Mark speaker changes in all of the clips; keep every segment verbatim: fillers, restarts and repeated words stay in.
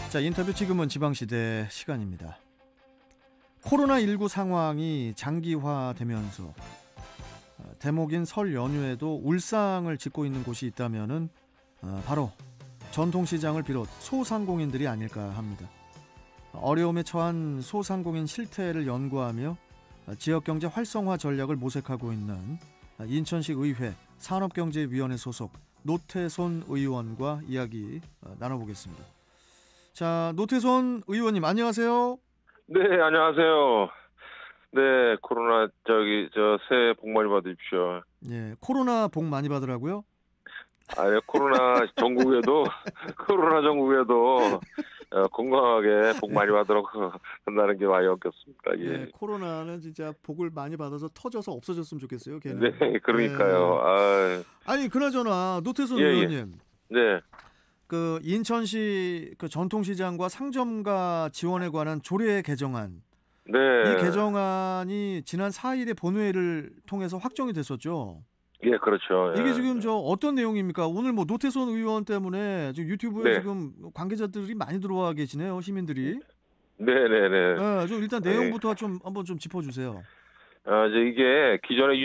Speaker 1: 자, 인터뷰 지금은 지방시대 시간입니다. 코로나십구 상황이 장기화되면서 대목인 설 연휴에도 울상을 짓고 있는 곳이 있다면은 바로 전통시장을 비롯 소상공인들이 아닐까 합니다. 어려움에 처한 소상공인 실태를 연구하며 지역경제 활성화 전략을 모색하고 있는 인천시 의회 산업경제위원회 소속 노태손 의원과 이야기 나눠보겠습니다. 자, 노태손 의원님 안녕하세요.
Speaker 2: 네, 안녕하세요. 네, 코로나 저기 저 새해 복 많이 받으십시오.
Speaker 1: 예, 코로나 복 많이 받으라고요?
Speaker 2: 아, 코로나 전국에도 코로나 전국에도 어, 건강하게 복 많이 받으라고 한다는 게 많이 엉켰습니다. 예.
Speaker 1: 예, 코로나는 진짜 복을 많이 받아서 터져서 없어졌으면 좋겠어요. 걔는.
Speaker 2: 네, 그러니까요.
Speaker 1: 예.
Speaker 2: 아,
Speaker 1: 아니 그나저나 노태손
Speaker 2: 예,
Speaker 1: 의원님.
Speaker 2: 예. 네.
Speaker 1: 그 인천시 그 전통시장과 상점가 지원에 관한 조례 개정안.
Speaker 2: 네.
Speaker 1: 이 개정안이 지난 사 일에 본회의를 통해서 확정이 됐었죠.
Speaker 2: 예, 그렇죠.
Speaker 1: 이게
Speaker 2: 예.
Speaker 1: 지금 저 어떤 내용입니까? 오늘 뭐 노태손 의원 때문에 지금 유튜브에
Speaker 2: 네.
Speaker 1: 지금 관계자들이 많이 들어와 계시네요, 시민들이.
Speaker 2: 네, 네, 네.
Speaker 1: 네, 좀 일단 내용부터 좀 한번 좀 짚어주세요.
Speaker 2: 아, 이제 이게 기존의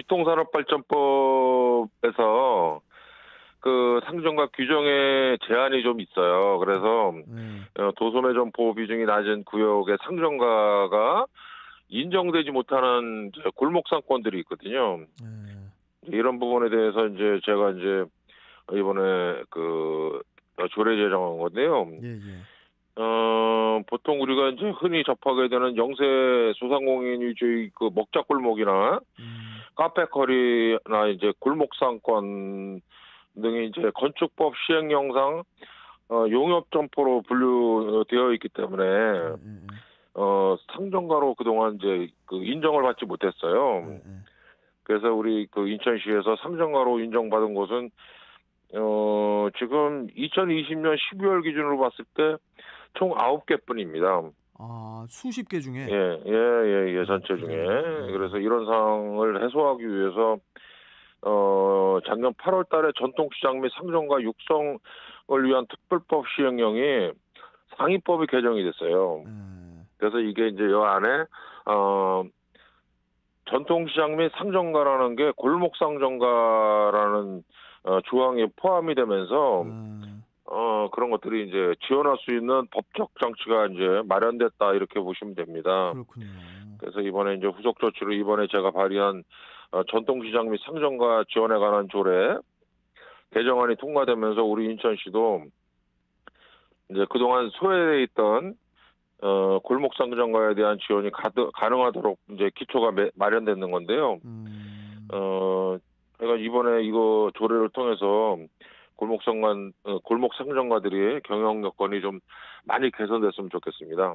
Speaker 2: 유통산업발전법에서 그 상점과 규정에 제한이 좀 있어요. 그래서
Speaker 1: 네.
Speaker 2: 어, 도소매점 보호 비중이 낮은 구역의 상점가가 인정되지 못하는 이제 골목 상권들이 있거든요.
Speaker 1: 네.
Speaker 2: 이런 부분에 대해서 이제 제가 이제 이번에 그 조례 제정한 건데요.
Speaker 1: 예, 예.
Speaker 2: 어, 보통 우리가 이제 흔히 접하게 되는 영세 소상공인 위주의 그 먹자골목이나
Speaker 1: 음.
Speaker 2: 카페거리나 이제 골목 상권 등이 이제 건축법 시행령상 어, 용역점포로 분류되어 있기 때문에
Speaker 1: 예, 예.
Speaker 2: 어, 상점가로 그동안 이제 그 인정을 받지 못했어요.
Speaker 1: 예, 예.
Speaker 2: 그래서 우리 그 인천시에서 상점가로 인정받은 곳은 어, 지금 이천이십 년 십이월 기준으로 봤을 때 총 아홉 개뿐입니다.
Speaker 1: 아, 수십 개 중에.
Speaker 2: 예, 예, 예, 예, 전체
Speaker 1: 아,
Speaker 2: 중에.
Speaker 1: 그래요? 예.
Speaker 2: 그래서 이런 상황을 해소하기 위해서 어, 작년 팔월 달에 전통시장 및 상점가 육성을 위한 특별법 시행령이 상위법이 개정이 됐어요.
Speaker 1: 예.
Speaker 2: 그래서 이게 이제 이 안에, 어, 전통시장 및 상점가라는 게 골목상점가라는 어, 조항이 포함이 되면서,
Speaker 1: 아,
Speaker 2: 어, 그런 것들이 이제 지원할 수 있는 법적 장치가 이제 마련됐다, 이렇게 보시면 됩니다.
Speaker 1: 그렇군요.
Speaker 2: 그래서 이번에 이제 후속 조치로 이번에 제가 발의한 어, 전통시장 및 상점가 지원에 관한 조례 개정안이 통과되면서 우리 인천시도 이제 그동안 소외돼 있던 어, 골목 상점가에 대한 지원이 가드, 가능하도록 이제 기초가 매, 마련되는 건데요.
Speaker 1: 음.
Speaker 2: 어, 제가 이번에 이거 조례를 통해서 골목 상관 어, 골목 상점가들이 경영 여건이 좀 많이 개선됐으면 좋겠습니다.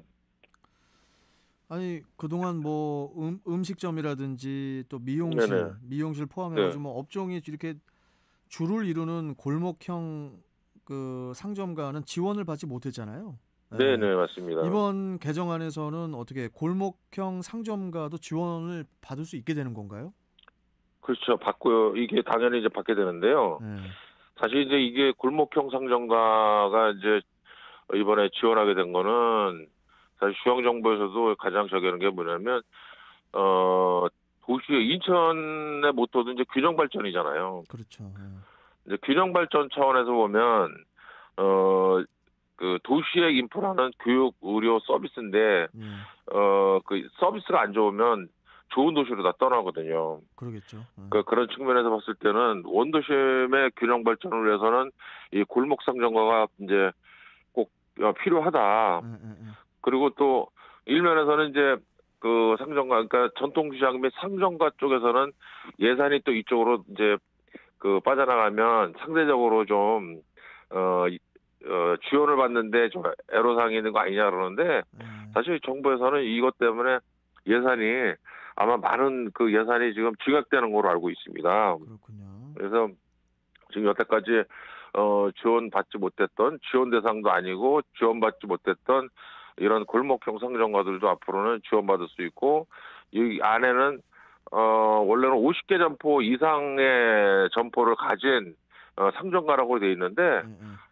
Speaker 1: 아니 그동안 뭐 음, 음식점이라든지 또 미용실,
Speaker 2: 네네.
Speaker 1: 미용실 포함해가지고
Speaker 2: 네.
Speaker 1: 뭐 업종이 이렇게 줄을 이루는 골목형 그 상점가는 지원을 받지 못했잖아요.
Speaker 2: 네, 네, 맞습니다.
Speaker 1: 이번 개정안에서는 어떻게 골목형 상점가도 지원을 받을 수 있게 되는 건가요?
Speaker 2: 그렇죠. 받고요. 이게 당연히 이제 받게 되는데요.
Speaker 1: 네.
Speaker 2: 사실 이제 이게 골목형 상점가가 이제 이번에 지원하게 된 거는 사실 중앙정부에서도 가장 저기하는 게 뭐냐면 어 도시의 인천의 모토도 이제 균형 발전이잖아요.
Speaker 1: 그렇죠. 네.
Speaker 2: 이제 균형 발전 차원에서 보면 어 그 도시의 인프라는 교육, 의료, 서비스인데
Speaker 1: 네.
Speaker 2: 어 그 서비스가 안 좋으면 좋은 도시로 다 떠나거든요.
Speaker 1: 그러겠죠. 네.
Speaker 2: 그 그런 측면에서 봤을 때는 원도심의 균형 발전을 위해서는 이 골목 상점가가 이제 꼭 필요하다.
Speaker 1: 네, 네, 네.
Speaker 2: 그리고 또 일면에서는 이제 그 상점가, 그러니까 전통시장 및 상점가 쪽에서는 예산이 또 이쪽으로 이제 그 빠져나가면 상대적으로 좀 어, 어 지원을 받는데 좀 애로사항이 있는 거 아니냐 그러는데
Speaker 1: 네.
Speaker 2: 사실 정부에서는 이것 때문에 예산이 아마 많은 그 예산이 지금 증액되는 걸로 알고 있습니다.
Speaker 1: 그렇군요.
Speaker 2: 그래서 지금 여태까지 어 지원받지 못했던 지원 대상도 아니고 지원받지 못했던 이런 골목형 상점가들도 앞으로는 지원받을 수 있고 이 안에는 어 원래는 오십 개 점포 이상의 점포를 가진 어 상점가라고 돼 있는데
Speaker 1: 네, 네.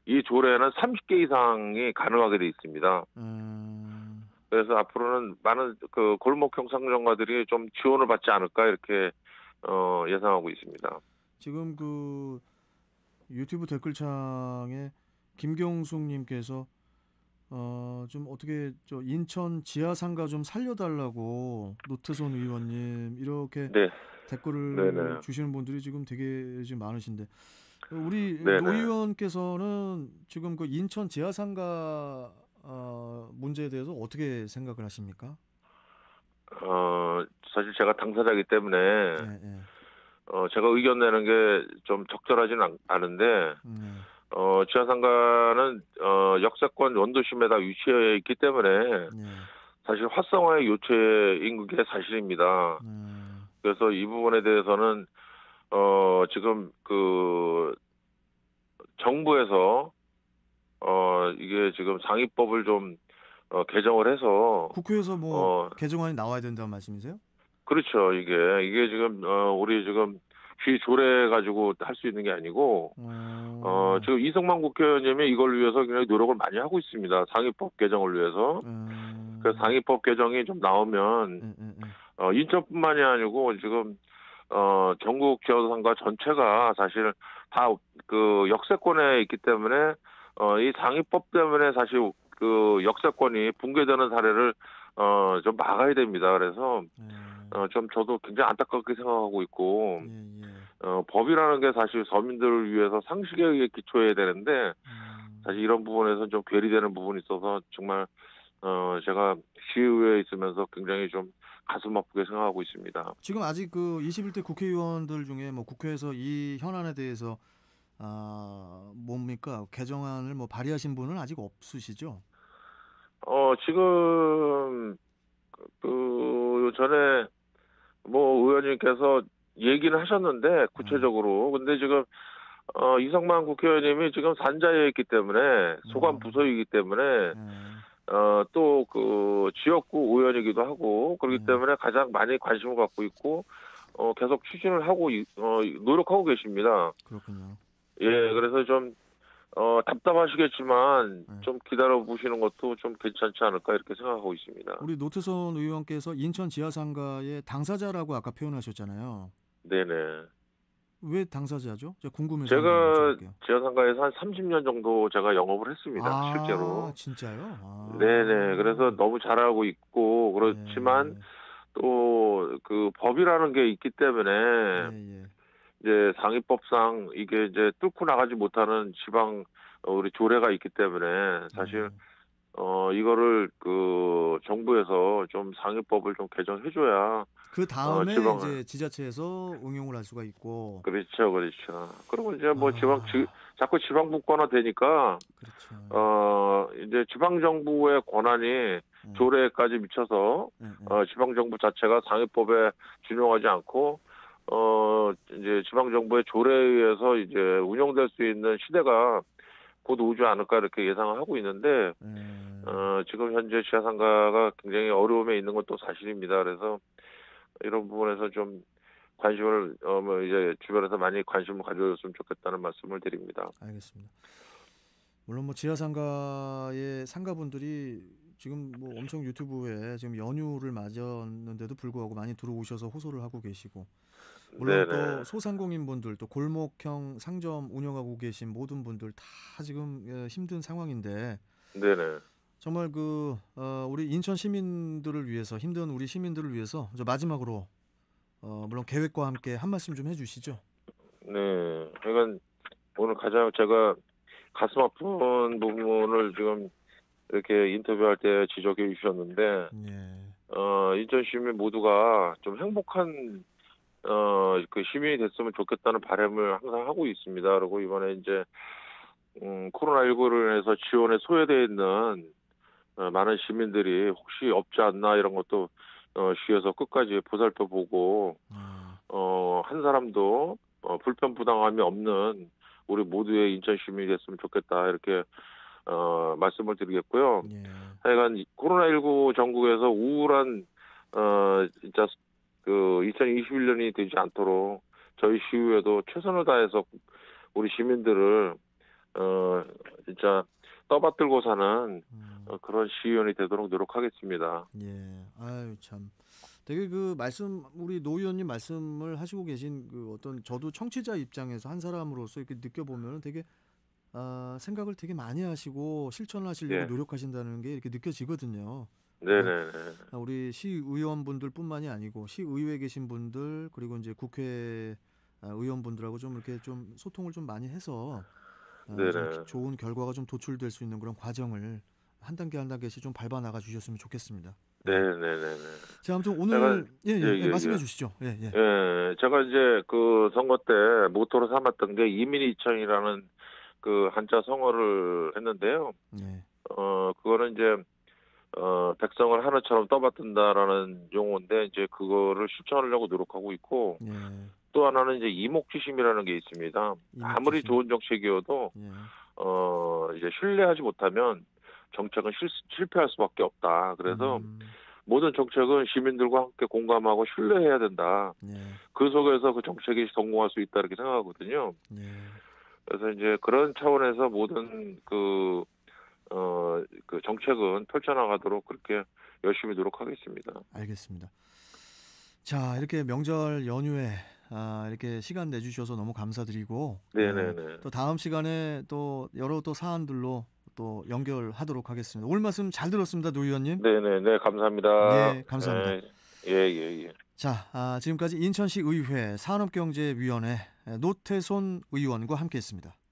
Speaker 2: 이 조례는 삼십 개 이상이 가능하게 돼 있습니다.
Speaker 1: 음,
Speaker 2: 그래서 앞으로는 많은 그 골목형 상점가들이 좀 지원을 받지 않을까 이렇게 어, 예상하고 있습니다.
Speaker 1: 지금 그 유튜브 댓글창에 김경숙님께서 어, 좀 어떻게 저 인천 지하상가 좀 살려달라고 노태손 의원님 이렇게
Speaker 2: 네,
Speaker 1: 댓글을
Speaker 2: 네네,
Speaker 1: 주시는 분들이 지금 되게 지금 많으신데 우리 노
Speaker 2: 네네.
Speaker 1: 의원께서는 지금 그 인천 지하상가 어, 문제에 대해서 어떻게 생각을 하십니까?
Speaker 2: 어, 사실 제가 당사자이기 때문에
Speaker 1: 네, 네,
Speaker 2: 어, 제가 의견 내는 게 좀 적절하지는 않- 않은데
Speaker 1: 네,
Speaker 2: 어, 지하상가는 어, 역세권 원도심에다 위치해 있기 때문에
Speaker 1: 네,
Speaker 2: 사실 활성화의 요체인 게 사실입니다.
Speaker 1: 네,
Speaker 2: 그래서 이 부분에 대해서는 어, 지금 그 정부에서 어, 이게 지금 상위법을 좀 어, 개정을 해서
Speaker 1: 국회에서 뭐
Speaker 2: 어,
Speaker 1: 개정안이 나와야 된다는 말씀이세요?
Speaker 2: 그렇죠. 이게 이게 지금 어, 우리 지금 휘 조례 가지고 할 수 있는 게 아니고 어,
Speaker 1: 어,
Speaker 2: 지금 이성만 국회의원님이 이걸 위해서 굉장히 노력을 많이 하고 있습니다. 상위법 개정을 위해서. 그
Speaker 1: 어,
Speaker 2: 상위법 개정이 좀 나오면
Speaker 1: 예, 예, 예.
Speaker 2: 어, 인천뿐만이 아니고 지금 어, 전국 지자상가 전체가 사실 다 그 역세권에 있기 때문에 어, 이 상위법 때문에 사실 그 역세권이 붕괴되는 사례를 어, 좀 막아야 됩니다. 그래서
Speaker 1: 예,
Speaker 2: 어, 좀 저도 굉장히 안타깝게 생각하고 있고
Speaker 1: 예, 예.
Speaker 2: 어, 법이라는 게 사실 서민들을 위해서 상식에 의해 기초해야 되는데
Speaker 1: 음,
Speaker 2: 사실 이런 부분에서 좀 괴리되는 부분이 있어서 정말 어, 제가 시의회에 있으면서 굉장히 좀 가슴 아프게 생각하고 있습니다.
Speaker 1: 지금 아직 그 이십일 대 국회의원들 중에 뭐 국회에서 이 현안에 대해서 아, 뭡니까? 개정안을 뭐 발의하신 분은 아직 없으시죠?
Speaker 2: 어, 지금 그 전에 뭐 의원님께서 얘기는 하셨는데
Speaker 1: 아,
Speaker 2: 구체적으로 근데 지금 어, 이성만 국회의원님이 지금 산자에 있기 때문에 소관
Speaker 1: 음,
Speaker 2: 부서이기 때문에
Speaker 1: 예,
Speaker 2: 어, 또 그 지역구 의원이기도 하고 그렇기
Speaker 1: 예,
Speaker 2: 때문에 가장 많이 관심을 갖고 있고 어, 계속 추진을 하고 이- 어, 노력하고 계십니다.
Speaker 1: 그렇군요.
Speaker 2: 예, 그래서 좀 어, 답답하시겠지만
Speaker 1: 예.
Speaker 2: 좀 기다려 보시는 것도 좀 괜찮지 않을까 이렇게 생각하고 있습니다.
Speaker 1: 우리 노태선 의원께서 인천 지하상가의 당사자라고 아까 표현하셨잖아요.
Speaker 2: 네네.
Speaker 1: 왜 당사자죠? 제가 궁금해서 한번
Speaker 2: 제가
Speaker 1: 여쭤볼게요.
Speaker 2: 지하상가에서 한 삼십 년 정도 제가 영업을 했습니다.
Speaker 1: 아,
Speaker 2: 실제로.
Speaker 1: 진짜요?
Speaker 2: 네네. 그래서
Speaker 1: 아,
Speaker 2: 너무 잘 알고 있고 그렇지만
Speaker 1: 예,
Speaker 2: 또 그 법이라는 게 있기 때문에
Speaker 1: 예, 예.
Speaker 2: 이제 상위법상 이게 이제 뚫고 나가지 못하는 지방 어, 우리 조례가 있기 때문에 사실
Speaker 1: 예.
Speaker 2: 어 이거를 그 정부에서 좀 상위법을 좀 개정해줘야
Speaker 1: 그
Speaker 2: 어
Speaker 1: 다음에
Speaker 2: 지방을
Speaker 1: 이제 지자체에서 응용을 할 수가 있고,
Speaker 2: 그렇죠 그렇죠. 그리고 이제 뭐 지방 지,
Speaker 1: 아,
Speaker 2: 자꾸 지방분권화 되니까
Speaker 1: 그렇죠.
Speaker 2: 어 이제 지방 정부의 권한이
Speaker 1: 예,
Speaker 2: 조례까지 미쳐서
Speaker 1: 예, 예.
Speaker 2: 어 지방 정부 자체가 상위법에 준용하지 않고 어 이제 지방 정부의 조례에 의해서 이제 운영될 수 있는 시대가 곧 오지 않을까 이렇게 예상을 하고 있는데
Speaker 1: 예.
Speaker 2: 어 지금 현재 지하상가가 굉장히 어려움에 있는 것도 사실입니다. 그래서 이런 부분에서 좀 관심을 어 뭐 이제 주변에서 많이 관심을 가져줬으면 좋겠다는 말씀을 드립니다.
Speaker 1: 알겠습니다. 물론 뭐 지하상가의 상가분들이 지금 뭐 엄청 유튜브에 지금 연휴를 맞았는데도 불구하고 많이 들어오셔서 호소를 하고 계시고, 물론 또
Speaker 2: 네네.
Speaker 1: 소상공인 분들 또 골목형 상점 운영하고 계신 모든 분들 다 지금 예, 힘든 상황인데
Speaker 2: 네네.
Speaker 1: 정말 그 어, 우리 인천 시민들을 위해서 힘든 우리 시민들을 위해서 저 마지막으로 어, 물론 계획과 함께 한 말씀 좀 해주시죠.
Speaker 2: 네. 그러니까 오늘 가장 제가 가슴 아픈 부분을 지금 이렇게 인터뷰할 때 지적해 주셨는데
Speaker 1: 예,
Speaker 2: 어 인천 시민 모두가 좀 행복한 어 그 시민이 됐으면 좋겠다는 바람을 항상 하고 있습니다. 그리고 이번에 이제 음 코로나십구로 인해서 지원에 소외되어 있는 어 많은 시민들이 혹시 없지 않나 이런 것도 어 시에서 끝까지 보살펴 보고
Speaker 1: 예,
Speaker 2: 어 한 사람도 어 불편 부당함이 없는 우리 모두의 인천 시민이 됐으면 좋겠다 이렇게 어 말씀을 드리겠고요.
Speaker 1: 예,
Speaker 2: 하여간 이 코로나십구 전국에서 우울한 어 진짜 그 이천이십일 년이 되지 않도록 저희 시의회도 최선을 다해서 우리 시민들을 어, 진짜 떠받들고 사는
Speaker 1: 음.
Speaker 2: 어, 그런 시의원이 되도록 노력하겠습니다.
Speaker 1: 예. 아유 참. 되게 그 말씀 우리 노 의원님 말씀을 하시고 계신 그 어떤 저도 청취자 입장에서 한 사람으로서 이렇게 느껴보면 되게 아, 생각을 되게 많이 하시고 실천하시려고
Speaker 2: 예.
Speaker 1: 노력하신다는 게 이렇게 느껴지거든요. 그러니까
Speaker 2: 네네네.
Speaker 1: 아, 우리 시의원분들뿐만이 아니고 시의회에 계신 분들 그리고 이제 국회 아, 의원분들하고 좀 이렇게 좀 소통을 좀 많이 해서 아, 좀 기-
Speaker 2: 네네.
Speaker 1: 좋은 결과가 좀 도출될 수 있는 그런 과정을 한 단계 한 단계씩 좀 밟아 나가 주셨으면 좋겠습니다. 예.
Speaker 2: 네네네네.
Speaker 1: 자, 아무튼
Speaker 2: 제가,
Speaker 1: 오늘 예,
Speaker 2: 예,
Speaker 1: 예, 예,
Speaker 2: 예,
Speaker 1: 말씀해
Speaker 2: 예.
Speaker 1: 주시죠. 예, 예.
Speaker 2: 예, 제가 이제 그 선거 때 모토로 삼았던 게 이민이천이라는 그 한자 성어를 했는데요.
Speaker 1: 예.
Speaker 2: 어, 그거는 이제, 어, 백성을 하늘처럼 떠받든다라는 용어인데, 이제 그거를 실천하려고 노력하고 있고,
Speaker 1: 예.
Speaker 2: 또 하나는 이제 이목지심이라는 게 있습니다. 아무리
Speaker 1: 이목지심.
Speaker 2: 좋은 정책이어도,
Speaker 1: 예.
Speaker 2: 어, 이제 신뢰하지 못하면 정책은 실, 실패할 수밖에 없다. 그래서
Speaker 1: 음.
Speaker 2: 모든 정책은 시민들과 함께 공감하고 신뢰해야 된다.
Speaker 1: 예.
Speaker 2: 그 속에서 그 정책이 성공할 수 있다 이렇게 생각하거든요.
Speaker 1: 예.
Speaker 2: 그래서 이제 그런 차원에서 모든 그, 어, 그 정책은 펼쳐나가도록 그렇게 열심히 노력하겠습니다.
Speaker 1: 알겠습니다. 자, 이렇게 명절 연휴에 아, 이렇게 시간 내주셔서 너무 감사드리고 예,
Speaker 2: 네네네.
Speaker 1: 또 다음 시간에 또 여러 또 사안들로 또 연결하도록 하겠습니다. 오늘 말씀 잘 들었습니다, 노 의원님.
Speaker 2: 네네네. 감사합니다.
Speaker 1: 예, 감사합니다.
Speaker 2: 예, 예, 예. 예.
Speaker 1: 자, 아, 지금까지 인천시 의회 산업경제위원회 노태손 의원과 함께했습니다.